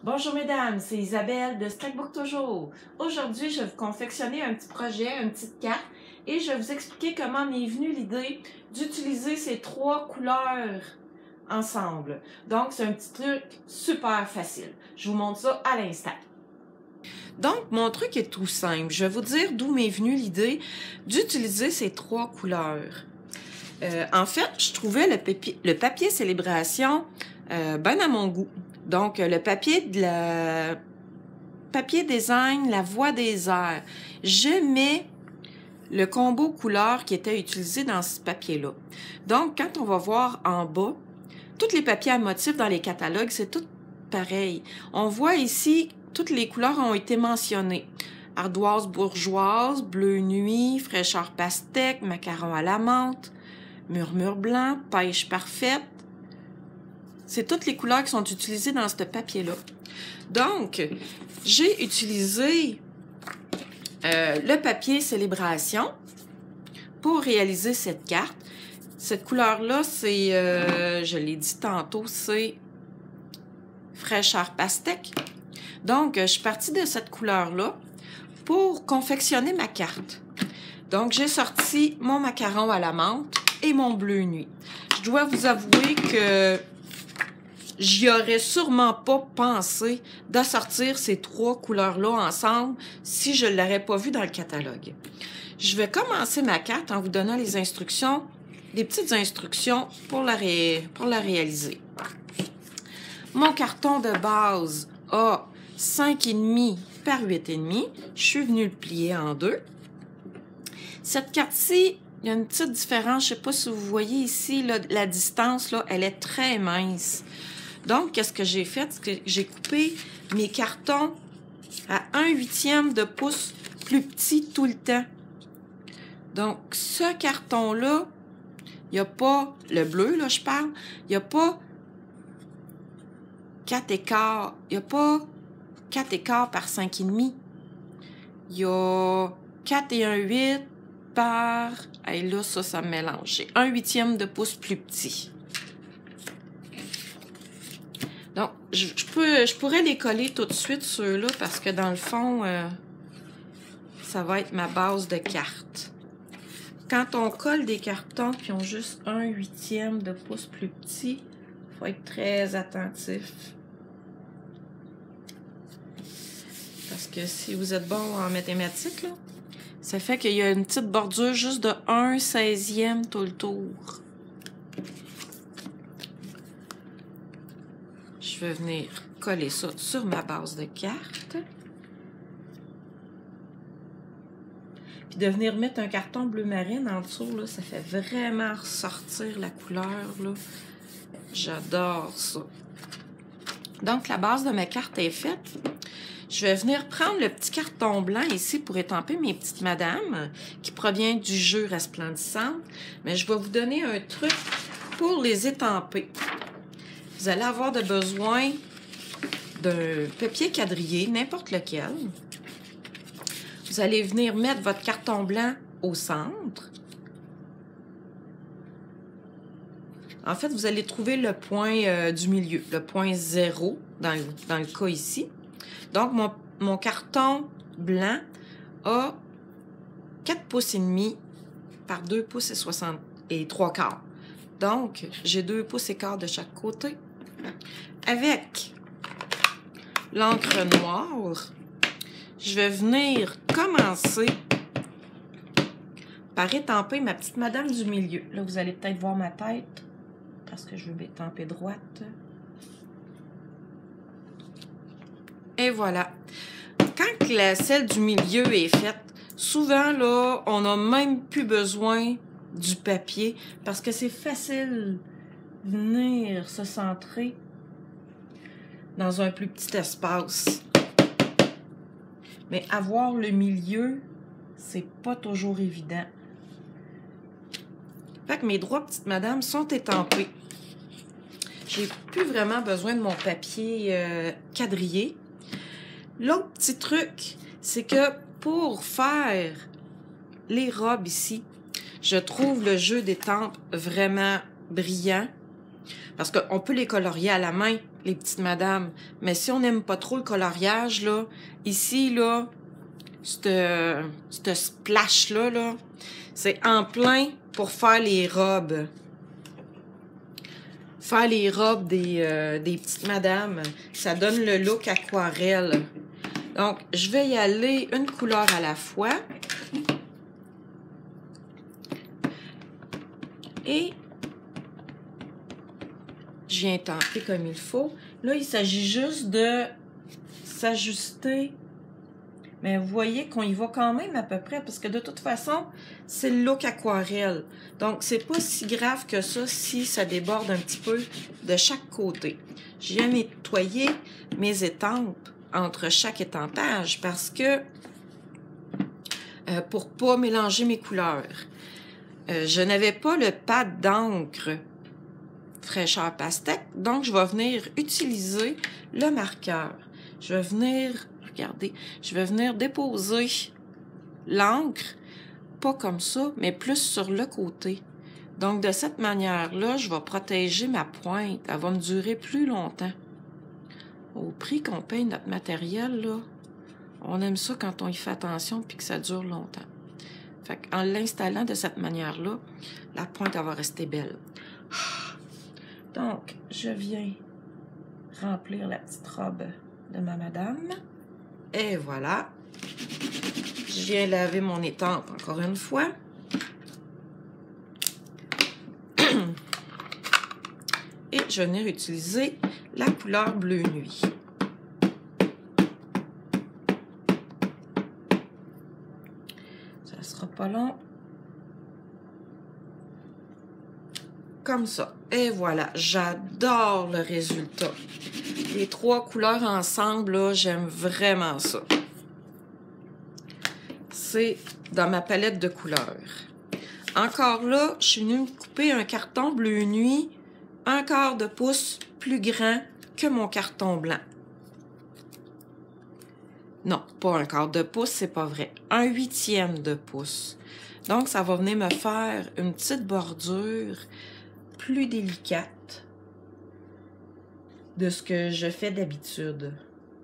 Bonjour mesdames, c'est Isabelle de Scrapbook Toujours. Aujourd'hui, je vais vous confectionner un petit projet, une petite carte, et je vais vous expliquer comment m'est venue l'idée d'utiliser ces trois couleurs ensemble. Donc, c'est un petit truc super facile. Je vous montre ça à l'instant. Donc, mon truc est tout simple. Je vais vous dire d'où m'est venue l'idée d'utiliser ces trois couleurs. En fait, je trouvais le papier Célébration ben à mon goût. Donc, le papier de la papier design, la voix des airs. J'aimais le combo couleur qui était utilisé dans ce papier-là. Donc, quand on va voir en bas, tous les papiers à motifs dans les catalogues, c'est tout pareil. On voit ici, toutes les couleurs ont été mentionnées. Ardoise bourgeoise, bleu nuit, fraîcheur pastèque, macaron à la menthe, murmure blanc, pêche parfaite. C'est toutes les couleurs qui sont utilisées dans ce papier-là. Donc, j'ai utilisé le papier Célébration pour réaliser cette carte. Cette couleur-là, c'est, je l'ai dit tantôt, c'est fraîcheur pastèque. Donc, je suis partie de cette couleur-là pour confectionner ma carte. Donc, j'ai sorti mon macaron à la menthe et mon bleu nuit. Je dois vous avouer que j'y aurais sûrement pas pensé d'assortir ces trois couleurs-là ensemble si je ne l'aurais pas vu dans le catalogue. Je vais commencer ma carte en vous donnant les instructions, des petites instructions pour la réaliser. Mon carton de base a 5,5 par 8,5. Je suis venue le plier en deux. Cette carte-ci, il y a une petite différence. Je ne sais pas si vous voyez ici, là, la distance, là, elle est très mince. Donc, qu'est-ce que j'ai fait? C'est que j'ai coupé mes cartons à 1/8 de pouce plus petit tout le temps. Donc, ce carton-là, il n'y a pas, le bleu, là, je parle, il n'y a pas 4 écarts. Il n'y a pas 4 écarts par 5,5. Il y a 4 et 1/8 par... Et là, ça me mélange. J'ai 1/8 de pouce plus petit. Donc, je pourrais les coller tout de suite, ceux-là, parce que dans le fond, ça va être ma base de carte. Quand on colle des cartons qui ont juste 1/8 de pouce plus petit, il faut être très attentif. Parce que si vous êtes bon en mathématiques, là, ça fait qu'il y a une petite bordure juste de 1/16e tout le tour. Je vais venir coller ça sur ma base de carte. Puis de venir mettre un carton bleu marine en dessous, là, ça fait vraiment ressortir la couleur, là. J'adore ça. Donc, la base de ma carte est faite. Je vais venir prendre le petit carton blanc ici pour étamper mes petites madames qui provient du jeu Resplendissante. Mais je vais vous donner un truc pour les étamper. Vous allez avoir besoin d'un papier quadrillé, n'importe lequel. Vous allez venir mettre votre carton blanc au centre. En fait, vous allez trouver le point du milieu, le point 0 dans le cas ici. Donc, mon carton blanc a 4 pouces et demi par 2 pouces et 3 quarts. Donc, j'ai 2 pouces et quart de chaque côté. Avec l'encre noire, je vais venir commencer par étamper ma petite madame du milieu. Là, vous allez peut-être voir ma tête parce que je veux m'étamper droite. Et voilà. Quand celle du milieu est faite, souvent, là, on n'a même plus besoin du papier parce que c'est facile de venir se centrer dans un plus petit espace. Mais avoir le milieu, c'est pas toujours évident. Fait que mes trois petites madames sont étampées. J'ai plus vraiment besoin de mon papier quadrillé. L'autre petit truc, c'est que pour faire les robes ici, je trouve le jeu d'étampe vraiment brillant. Parce qu'on peut les colorier à la main, les petites madames. Mais si on n'aime pas trop le coloriage, là, ici, là, ce splash-là, là, c'est en plein pour faire les robes. Faire les robes des petites madames. Ça donne le look aquarelle. Donc, je vais y aller une couleur à la fois. Et je viens tenter comme il faut. Là, il s'agit juste de s'ajuster. Mais vous voyez qu'on y va quand même à peu près, parce que de toute façon, c'est le look aquarelle. Donc, c'est pas si grave que ça si ça déborde un petit peu de chaque côté. Je viens nettoyer mes étampes entre chaque étampage parce que pour pas mélanger mes couleurs. Je n'avais pas le pad d'encre fraîcheur pastèque, donc je vais venir utiliser le marqueur. Je vais venir, regardez, je vais venir déposer l'encre, pas comme ça, mais plus sur le côté. Donc de cette manière-là, je vais protéger ma pointe. Elle va me durer plus longtemps. Au prix qu'on paye notre matériel, là, on aime ça quand on y fait attention puis que ça dure longtemps. Fait qu'en l'installant de cette manière-là, la pointe, elle va rester belle. Donc, je viens remplir la petite robe de ma madame. Et voilà. Je viens laver mon étampe encore une fois. Et je vais venir utiliser la couleur bleu nuit. Ça sera pas long. Comme ça. Et voilà, j'adore le résultat. Les trois couleurs ensemble, là, j'aime vraiment ça. C'est dans ma palette de couleurs. Encore là, je suis venue me couper un carton bleu nuit 1/4 de pouce plus grand que mon carton blanc. Non, pas 1/4 de pouce, c'est pas vrai. 1/8 de pouce. Donc, ça va venir me faire une petite bordure plus délicate de ce que je fais d'habitude.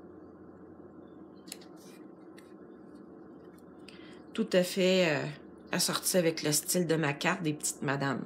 Tout à fait assorti avec le style de ma carte des petites madames.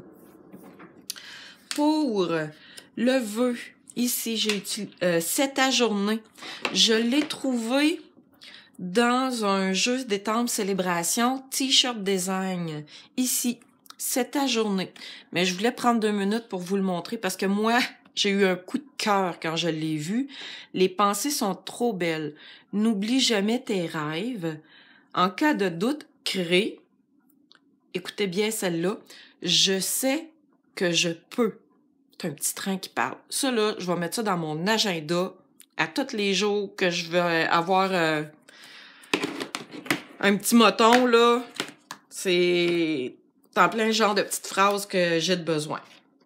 Pour le vœu, ici, j'ai utilisé cet ajourné. Je l'ai trouvé dans un jeu d'étampes célébration T-shirt design. Ici, cet ajourné. Mais je voulais prendre 2 minutes pour vous le montrer parce que moi, j'ai eu un coup de cœur quand je l'ai vu. Les pensées sont trop belles. N'oublie jamais tes rêves. En cas de doute, crée. Écoutez bien celle-là. Je sais que je peux. C'est un petit train qui parle. Ça, là, je vais mettre ça dans mon agenda à tous les jours que je vais avoir un petit moton, là. C'est en plein genre de petites phrases que j'ai de besoin.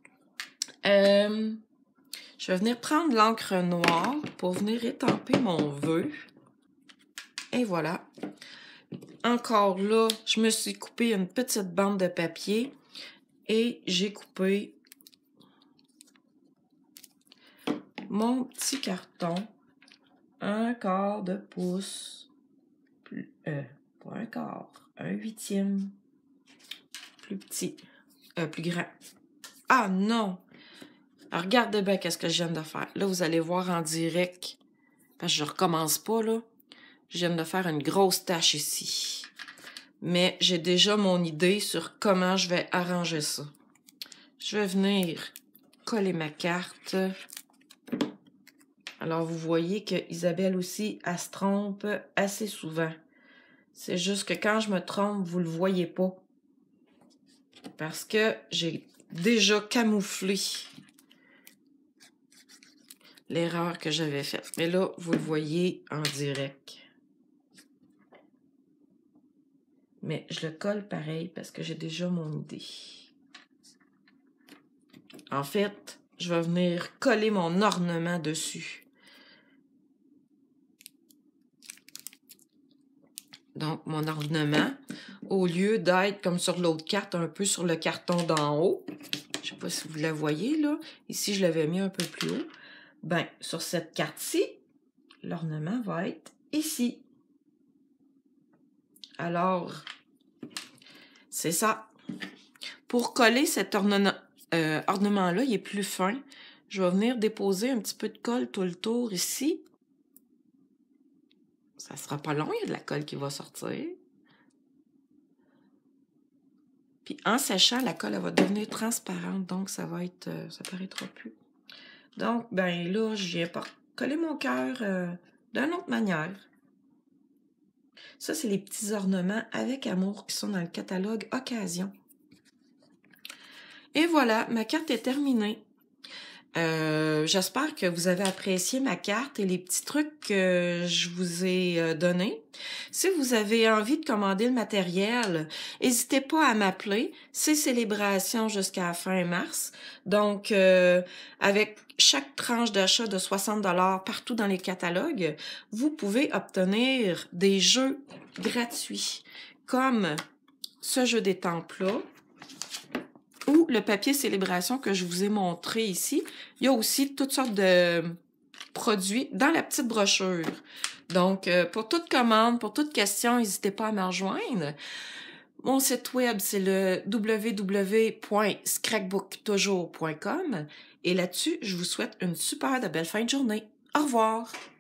Je vais venir prendre l'encre noire pour venir étamper mon vœu. Et voilà. Encore là, je me suis coupé une petite bande de papier et j'ai coupé mon petit carton 1/4 de pouce, pas 1/4, 1/8 plus petit, plus grand. Ah non! Alors, regardez bien qu'est-ce que je viens de faire. Là, vous allez voir en direct, parce que je recommence pas, là. Je viens de faire une grosse tache ici. Mais j'ai déjà mon idée sur comment je vais arranger ça. Je vais venir coller ma carte. Alors, vous voyez que Isabelle aussi, elle se trompe assez souvent. C'est juste que quand je me trompe, vous le voyez pas. Parce que j'ai déjà camouflé l'erreur que j'avais faite. Mais là, vous le voyez en direct. Mais je le colle pareil parce que j'ai déjà mon idée. En fait, je vais venir coller mon ornement dessus. Donc, mon ornement, au lieu d'être comme sur l'autre carte, un peu sur le carton d'en haut, Je sais pas si vous la voyez, là. Ici, je l'avais mis un peu plus haut. Ben, sur cette carte-ci, l'ornement va être ici. Alors, c'est ça. Pour coller cet ornement-là, il est plus fin. Je vais venir déposer un petit peu de colle tout le tour ici. Ça sera pas long, il y a de la colle qui va sortir. Puis en séchant, la colle elle va devenir transparente, donc ça va être, ça paraîtra plus. Donc, ben là, je viens coller mon cœur d'une autre manière. Ça, c'est les petits ornements avec amour qui sont dans le catalogue Occasion. Et voilà, ma carte est terminée. J'espère que vous avez apprécié ma carte et les petits trucs que je vous ai donnés. Si vous avez envie de commander le matériel, n'hésitez pas à m'appeler. C'est célébration jusqu'à fin mars. Donc, avec chaque tranche d'achat de 60 $ partout dans les catalogues, vous pouvez obtenir des jeux gratuits, comme ce jeu d'étampes-là, ou le papier célébration que je vous ai montré ici. Il y a aussi toutes sortes de produits dans la petite brochure. Donc, pour toute commande, pour toute question, n'hésitez pas à me rejoindre. Mon site web, c'est le www.scrapbooktoujous.com. Et là-dessus, je vous souhaite une super de belle fin de journée. Au revoir!